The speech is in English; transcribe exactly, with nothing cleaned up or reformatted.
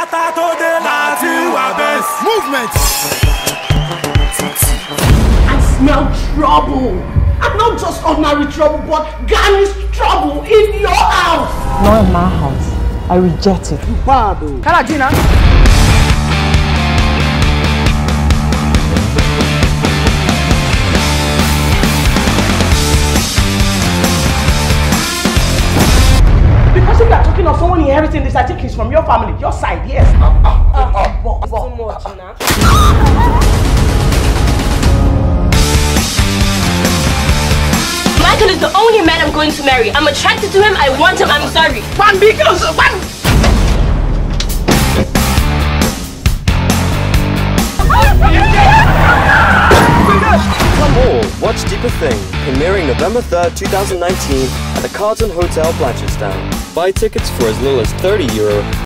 Movement. I smell trouble. And not just ordinary trouble, but garnished trouble in your house. Not in my house. I reject it. Kaladina. Because if you are talking of someone inheriting this, I think it's from your family, your side, yes. Uh, uh, uh, uh, uh, it's too much, nah. Michael is the only man I'm going to marry. I'm attracted to him, I want him, I'm sorry. One because one. Come all, watch Deeper Thing, premiering November third, two thousand nineteen at the Carlton Hotel, Blanchardstown. Buy tickets for as little as thirty euro.